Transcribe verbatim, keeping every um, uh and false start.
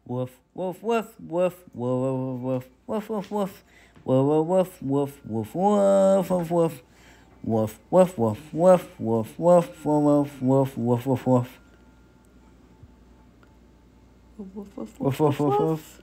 Woof, woof, woof, woof, woof, woof, woof, woof, woof. Woof, woof, woof, woof, woof, woof, woof. Woof, woof, woof, woof, woof, woof, woof, woof, woof, woof, woof. Woof, woof, woof, woof, woof.